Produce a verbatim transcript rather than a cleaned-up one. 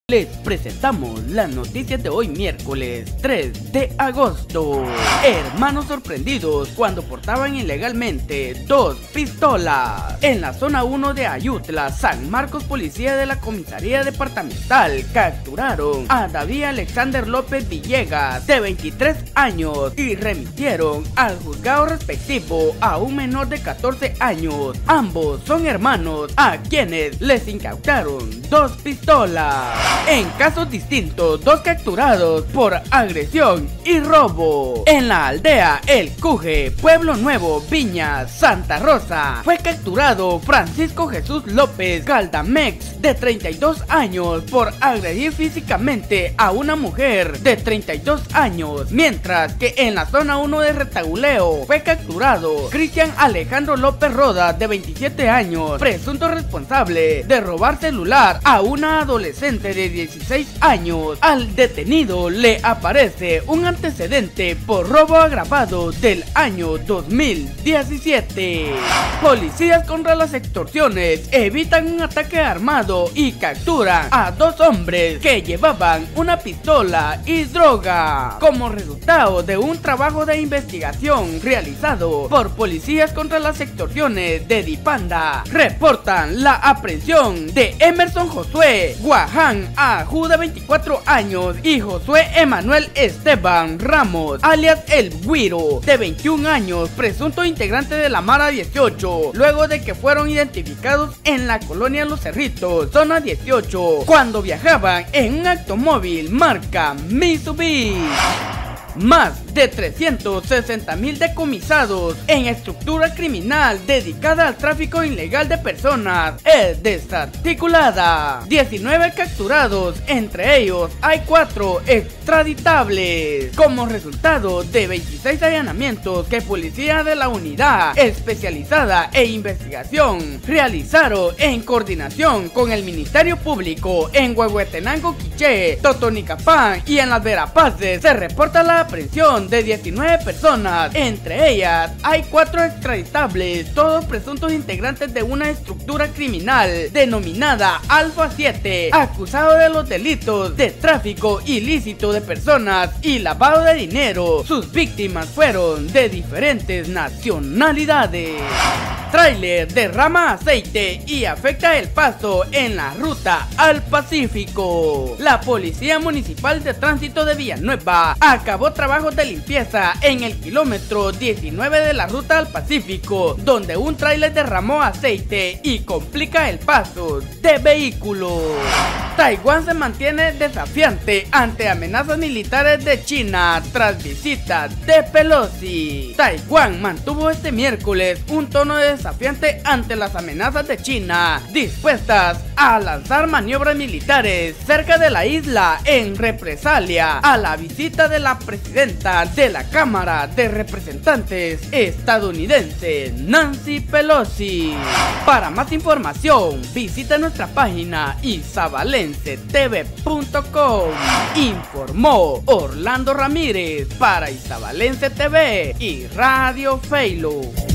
Les presentamos las noticias de hoy miércoles tres de agosto. Hermanos sorprendidos cuando portaban ilegalmente dos pistolas. En la zona uno de Ayutla, San Marcos, policía de la comisaría departamental capturaron a David Alexander López Villegas, de veintitrés años, y remitieron al juzgado respectivo a un menor de catorce años. Ambos son hermanos a quienes les incautaron dos pistolas. En casos distintos, dos capturados por agresión y robo. En la aldea El Cuje, Pueblo Nuevo, Viña, Santa Rosa, fue capturado Francisco Jesús López Caldamex, de treinta y dos años, por agredir físicamente a una mujer de treinta y dos años, mientras que en la zona uno de Retaguleo fue capturado Cristian Alejandro López Roda, de veintisiete años, presunto responsable de robar celular a una adolescente de dieciséis años. Al detenido le aparece un antecedente por robo agravado del año dos mil diecisiete. Policías contra las extorsiones evitan un ataque armado y capturan a dos hombres que llevaban una pistola y droga. Como resultado de un trabajo de investigación realizado por policías contra las extorsiones de Dipanda, reportan la aprehensión de Emerson Josué Guaján Ajú, de veinticuatro años, y Josué Emanuel Esteban Ramos, alias El Guiro, de veintiún años, presunto integrante de la Mara dieciocho, luego de que fueron identificados en la colonia Los Cerritos, zona dieciocho, cuando viajaban en un automóvil marca Mitsubishi. Más de trescientos sesenta mil decomisados en estructura criminal dedicada al tráfico ilegal de personas es desarticulada. diecinueve capturados, entre ellos hay cuatro extraditables. Como resultado de veintiséis allanamientos que policía de la unidad especializada e investigación realizaron en coordinación con el Ministerio Público en Huehuetenango, Quiché, Totonicapán y en las Verapaces, se reporta la aprehensión de diecinueve personas. Entre ellas hay cuatro extraditables, todos presuntos integrantes de una estructura criminal denominada Alfa siete, acusados de los delitos de tráfico ilícito de personas y lavado de dinero. Sus víctimas fueron de diferentes nacionalidades. Tráiler derrama aceite y afecta el paso en la ruta al Pacífico. La Policía Municipal de Tránsito de Villanueva acabó trabajos de limpieza en el kilómetro diecinueve de la ruta al Pacífico, donde un tráiler derramó aceite y complica el paso de vehículos. Taiwán se mantiene desafiante ante amenazas militares de China tras visita de Pelosi. Taiwán mantuvo este miércoles un tono desafiante ante las amenazas de China, dispuestas a lanzar maniobras militares cerca de la isla en represalia a la visita de la presidenta de la Cámara de Representantes estadounidense, Nancy Pelosi. Para más información, visita nuestra página isabalense T V punto com. Informó Orlando Ramírez para Isabalense T V y Radio Feilo.